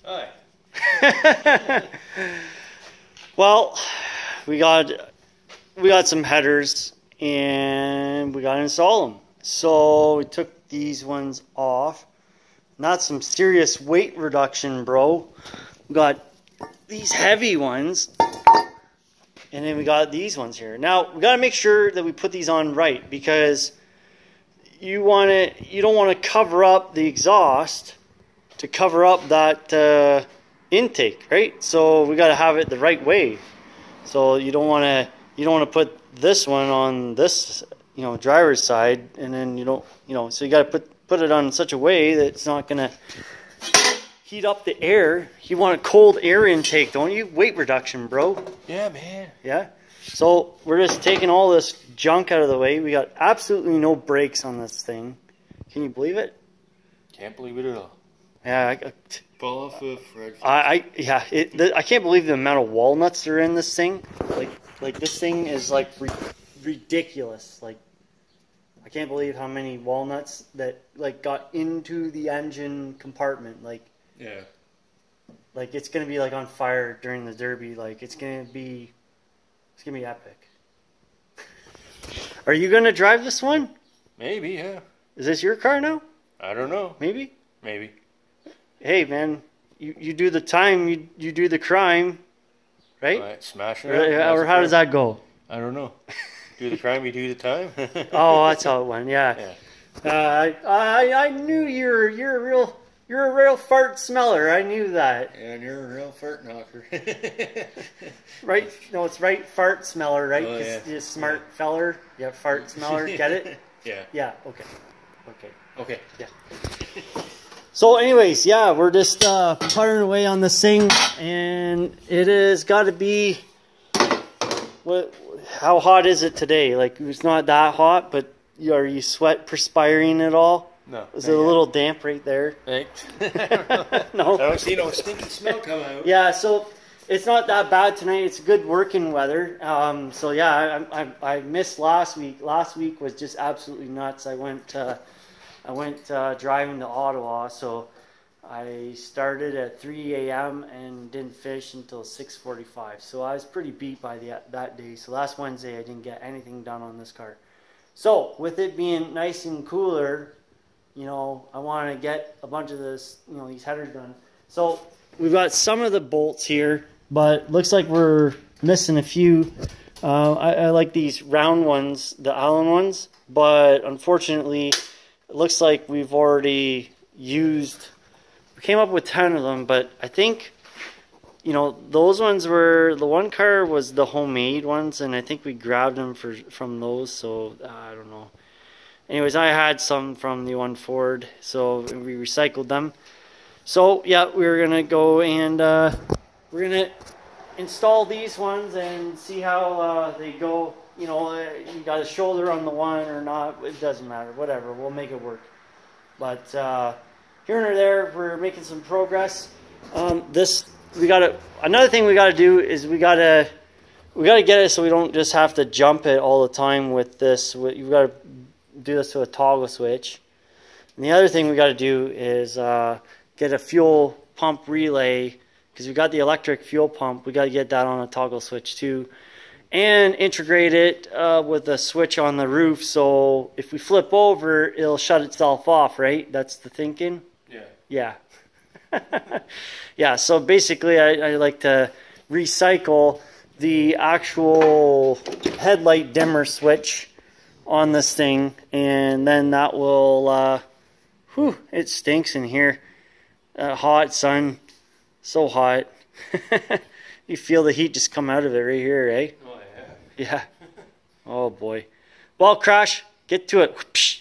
Hi. Well, we got some headers and we got to install them. So we took these ones off. Not some serious weight reduction, bro. We got these heavy ones, and then we got these ones here. Now we got to make sure that we put these on right, because you don't want to cover up the exhaust to cover up that intake, right? So we got to have it the right way. So you don't want to put this one on this, driver's side, and then so you got to put it on in such a way that it's not going to heat up the air. You want a cold air intake, don't you? Weight reduction, bro. Yeah, man. Yeah. So we're just taking all this junk out of the way. We got absolutely no brakes on this thing. Can you believe it? Can't believe it at all. Yeah. Fall off of Fred. I can't believe the amount of walnuts that are in this thing. Like this thing is like ridiculous. Like, I can't believe how many walnuts that got into the engine compartment. Yeah. Like it's gonna be like on fire during the Derby. Like it's gonna be epic. Are you gonna drive this one? Maybe, yeah. Is this your car now? I don't know. Maybe. Maybe. Hey man, you do the time, you do the crime, right? Right, smash it or how does that go? I don't know. Do the crime, you do the time. Oh, that's how it went. Yeah. I knew you're a real fart smeller. I knew that. And you're a real fart knocker. Right? No, it's right. Fart smeller, right? Oh, yeah. You're a smart feller. Yeah, fart smeller. Get it? Yeah. Yeah. Okay. Yeah. So, anyways, yeah, we're just puttering away on this thing, and it has got to be. How hot is it today? Like, it's not that hot, but are you perspiring at all? No. Is it a little damp right there? Thanks. No. I don't see no stinky smell come out. Yeah, so it's not that bad tonight. It's good working weather. So yeah, I missed last week. Last week was just absolutely nuts. I went driving to Ottawa, so I started at 3 a.m. and didn't finish until 6:45. So I was pretty beat by that day. So last Wednesday I didn't get anything done on this car. So with it being nice and cooler, I want to get a bunch of this, these headers done. So we've got some of the bolts here, but looks like we're missing a few. I like these round ones, the Allen ones, but unfortunately, it looks like we've already used. We came up with 10 of them, but I think, those ones were, the one car was the homemade ones, and I think we grabbed them from those. So I don't know. Anyways, I had some from the one Ford, so we recycled them. So yeah, we're gonna go and we're gonna install these ones and see how they go. You got a shoulder on the one or not, it doesn't matter, whatever, we'll make it work. But here and there, we're making some progress. Another thing we gotta do is we gotta get it so we don't just have to jump it all the time with this. You've got to do this with a toggle switch. And the other thing we got to do is get a fuel pump relay, because we got the electric fuel pump. We got to get that on a toggle switch too, and integrate it with a switch on the roof, so if we flip over, it'll shut itself off, right? That's the thinking. Yeah. Yeah, so basically I like to recycle the actual headlight dimmer switch on this thing, and then that will it stinks in here. Hot, sun, so hot. You feel the heat just come out of it right here, eh? Oh yeah. Yeah. Oh boy. Well, Crash, get to it.